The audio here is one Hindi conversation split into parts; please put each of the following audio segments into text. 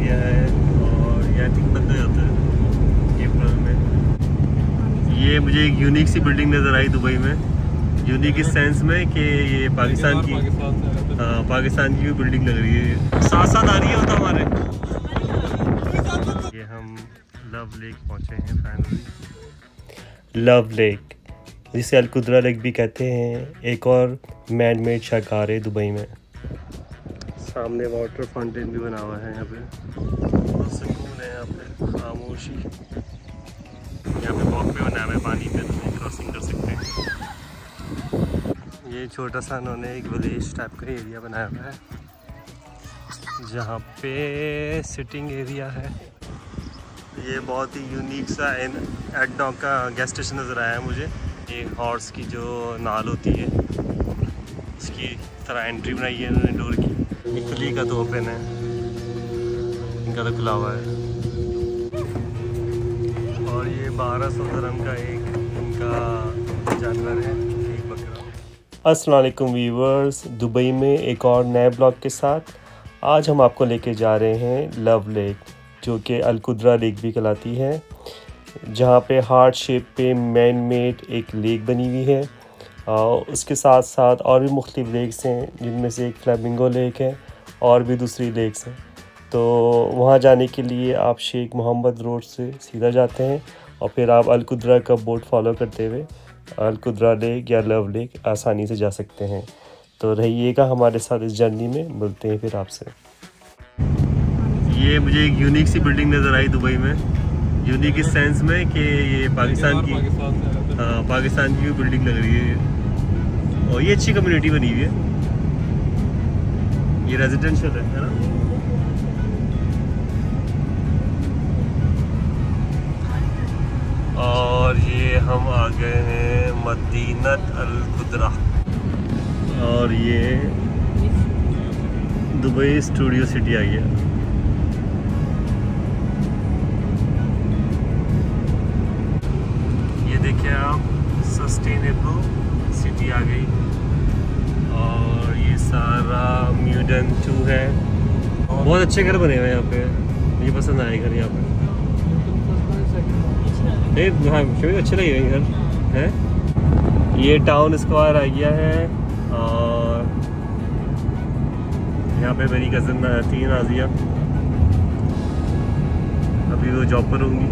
किया है और ये आई थिंक बंद हो जाता है अप्रैल में। ये मुझे एक यूनिक सी बिल्डिंग नज़र आई दुबई में, यूनिक इस सेंस में कि ये पाकिस्तान की पाकिस्तान की बिल्डिंग लग रही है, साथ साथ आ रही है होता हमारे। ये हम लव लेक पहुँचे हैं फाइनली। लव लेक जिसे अलकुद्रा लेक भी कहते हैं, एक और मैन मेड शाकार है दुबई में। सामने वाटर फाउंटेन भी बना हुआ है, यहाँ पे बहुत सुकून है, यहाँ पे खामोशी। यहाँ पे वॉक पे बना हुआ है पानी पे, तो क्रॉसिंग कर सकते हैं। ये छोटा सा उन्होंने एक विलेज टाइप का एरिया बनाया हुआ है जहाँ पे सिटिंग एरिया है। ये बहुत ही यूनिक सा एडनॉक का गैस स्टेशन नज़र आया है मुझे। ये हॉर्स की जो नाल होती है उसकी तरह एंट्री बनाई है इन्होंने डोर की। इटली का तो ओपन है, इनका तो खुला हुआ है। और ये 1200 दिरहम का एक इनका जानवर है, एक बकरा। अस्सलाम वालेकुम व्यूअर्स, दुबई में एक और नए ब्लॉग के साथ आज हम आपको लेके जा रहे हैं लव लेक, जो कि अलकुद्रा लेक भी कहलाती है, जहाँ पे हार्ट शेप पे मैन मेड एक लेक बनी हुई है। उसके साथ साथ और भी मुख्तलिफ लेक्स हैं, जिनमें से एक फ्लेमिंगो लेक है और भी दूसरी लेक्स हैं। तो वहाँ जाने के लिए आप शेख मोहम्मद रोड से सीधा जाते हैं और फिर आप अलकुद्रा का बोट फॉलो करते हुए अलकुद्रा लेक या लव लेक आसानी से जा सकते हैं। तो रहिएगा हमारे साथ इस जर्नी में, मिलते हैं फिर आपसे। ये मुझे एक यूनिक सी बिल्डिंग नज़र आई दुबई में, यूनिक इस सेंस में कि ये पाकिस्तान की बिल्डिंग लग रही है और ये अच्छी कम्युनिटी बनी हुई है। ये रेजिडेंशियल है ना। और ये हम आ गए हैं मदीनत अलकुद्रा और ये दुबई स्टूडियो सिटी आ गया। ये देखिए आप, सस्टेनेबल सिटी आ गई और ये सारा म्यूडन 2 है। बहुत अच्छे घर बने हुए हैं यहाँ पे, मुझे पसंद आए घर यहाँ पे। हाँ अच्छे लगे घर है। ये टाउन स्क्वायर आ गया है और यहाँ पे मेरी कज़न थी नाजिया, अभी वो जॉब पर होंगी,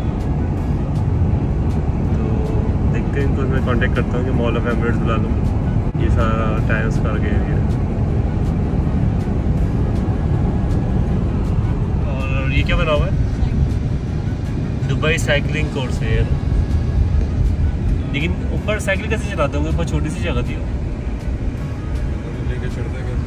तो देखते हैं इनको मैं कांटेक्ट करता हूँ कि मॉल ऑफ एमिरेट्स बुला लूँ। ये सारा टाइम स्क्वायर का एरिया है। और ये क्या बना हुआ है? दुबई साइकिलिंग कोर्स है यार, लेकिन ऊपर साइकिल कैसे चलाते होंगे? ऊपर छोटी सी जगह थी लेके चढ़ते कैसे?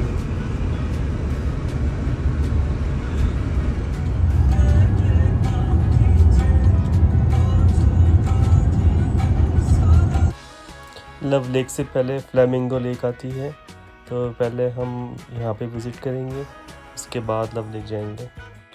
लव लेक से पहले फ्लेमिंगो लेक आती है, तो पहले हम यहाँ पे विज़िट करेंगे, उसके बाद लव लेक जाएंगे।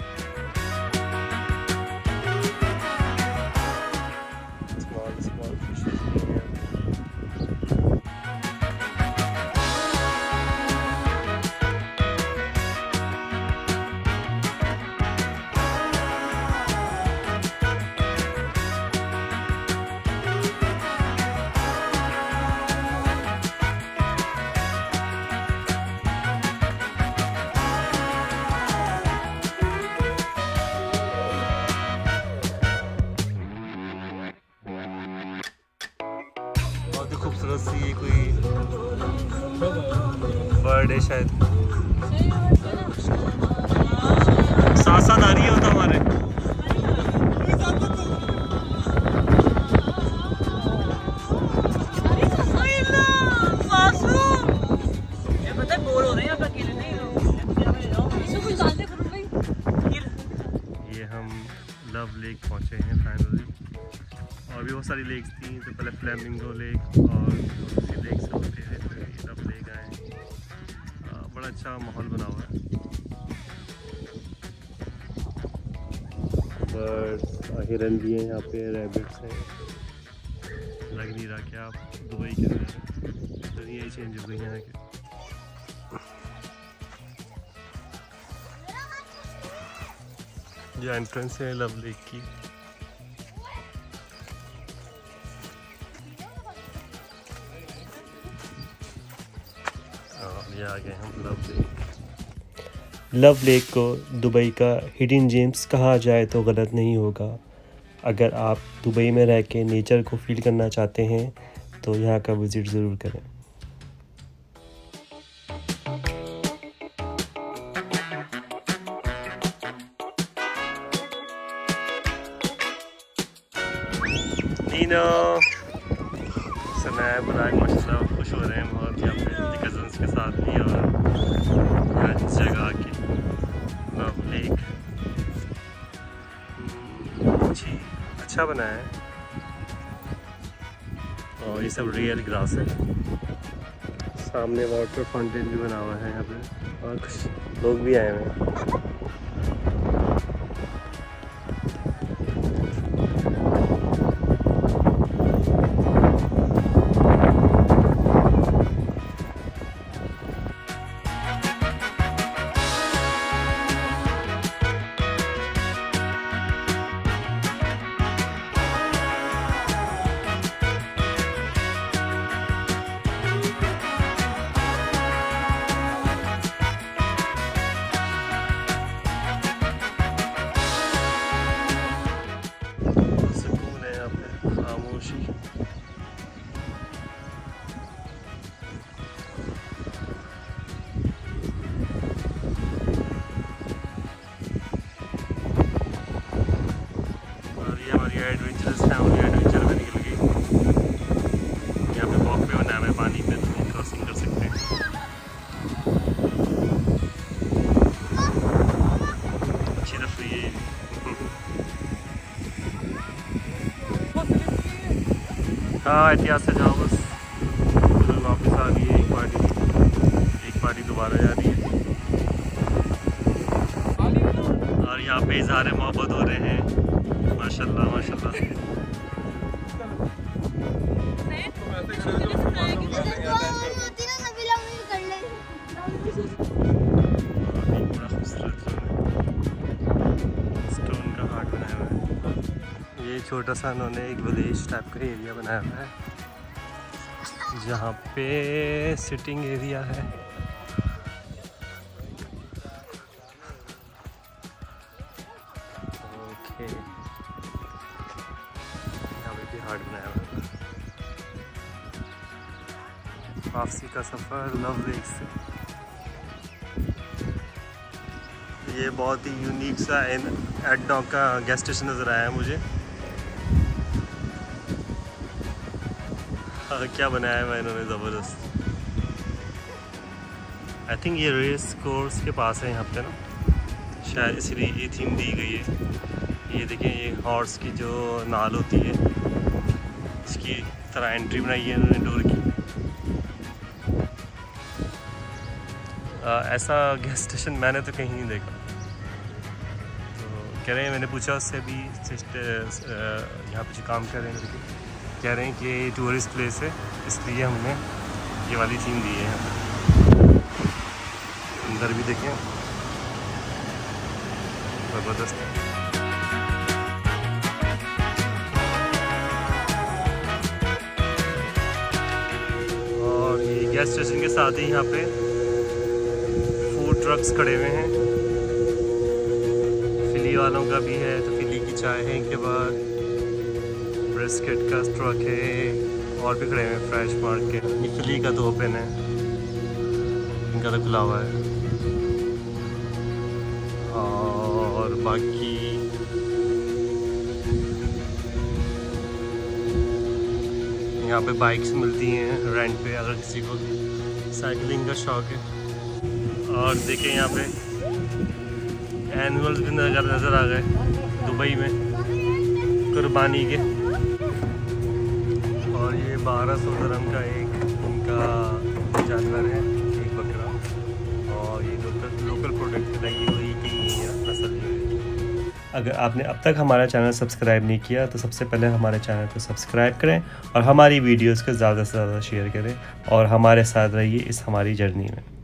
खूबसूरत सी ये कोई बर्ड है शायद, साथ साथ आ रही है होता हमारे। ये हम लव लेक पहुंचे हैं फाइनली, और भी बहुत सारी लेक्स थी, तो पहले फ्लेमिंगो लेक और दूसरी लेक से होते हैं फिर लव लेक आए। बड़ा अच्छा माहौल बना हुआ है, बर्ड्स, हिरन भी हैं यहाँ पे, रैबिट्स हैं। लग नहीं रहा कि आप दुबई के अंदर, दुनिया ही चेंज हो गई है यहाँ की। ये एंट्रेंस है लव लेक की। और ये आ गए हम लव लेक। लव लेक को दुबई का हिडन जेम्स कहा जाए तो गलत नहीं होगा। अगर आप दुबई में रह के नेचर को फील करना चाहते हैं तो यहाँ का विज़िट ज़रूर करें। नीनो समय बुलाए माशाल्लाह खुश हो रहे हैं बहुत यहाँ पे कज़न्स के साथ भी और यहाँ जगह के लव लेक जी अच्छा बना है और ये सब रियल ग्रास है। सामने वाटर फाउंटेन भी बना हुआ है यहाँ पे और कुछ लोग भी आए हुए हैं। एडवेंचरस फैमिली एडवेंचर में निकल गई। यहाँ पे वॉक पे बना है पानी पे, तो क्रॉसिंग कर सकते हैं। अच्छी तफरीह है। हाँ एहतियात से जाओ बस। वापस आ रही है एक पार्टी दोबारा जा रही है और यहाँ पे इज़हार मोहब्बत हो रहे हैं। माशाल्लाह माशाल्लाह। बड़ा खूबसूरत स्टोन का हार्ट बनाया हुआ है। ये छोटा सा उन्होंने एक विलेज टाइप का एरिया बनाया हुआ है जहाँ पे सिटिंग एरिया है। ओके हार्ट बनाया हुआ है। वापसी का सफ़र लव लेक से। ये बहुत ही यूनिक सा एडनॉक का गैस स्टेशन नज़र आया है मुझे। क्या बनाया है इन्होंने ज़बरदस्त। आई थिंक ये रेस कोर्स के पास है यहाँ पे ना, शायद इसलिए ये थीम दी गई है। ये देखें ये हॉर्स की जो नाल होती है इसकी तरह एंट्री बनाई है उन्होंने डोर की। ऐसा गैस स्टेशन मैंने तो कहीं नहीं देखा। तो कह रहे हैं, मैंने पूछा उससे भी यहाँ पे जो काम कर रहे हैं कह रहे हैं कि ये टूरिस्ट प्लेस है इसलिए हमने ये वाली थीम दी है। यहाँ पे अंदर भी देखें ज़बरदस्त है। और ये गैस स्टेशन के साथ ही यहाँ पे फूड ट्रक्स खड़े हुए हैं। फिली वालों का भी है तो फिली की चाय है इनके बाद, ब्रिस्केट का ट्रक है और भी खड़े हुए हैं फ्रेश मार्ट के। ये फिली का तो ओपन है, इनका तो खुला हुआ है। और बाकी यहाँ पे बाइक्स मिलती हैं रेंट पे अगर किसी को साइकिलिंग का शौक है। और देखें यहाँ पे एनिमल्स भी नज़र आ गए दुबई में कुर्बानी के। और ये 1200 दिरहम का एक इनका जानवर है, एक बकरा। और ये लोकल प्रोडक्ट लगी हुई की नस्ल है। अगर आपने अब तक हमारा चैनल सब्सक्राइब नहीं किया तो सबसे पहले हमारे चैनल को सब्सक्राइब करें और हमारी वीडियोस को ज़्यादा से ज़्यादा शेयर करें और हमारे साथ रहिए इस हमारी जर्नी में।